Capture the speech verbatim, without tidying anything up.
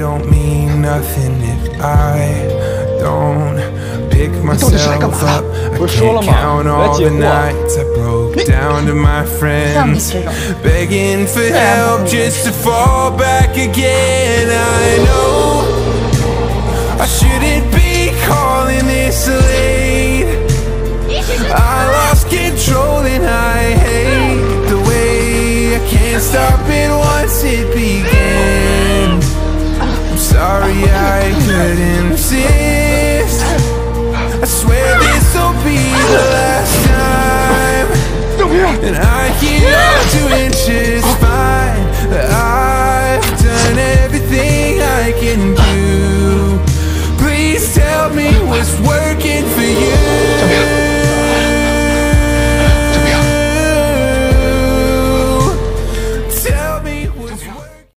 don't mean nothing if I don't pick myself up. I can't count all the nights I broke down to my friends, begging for help just to fall back again.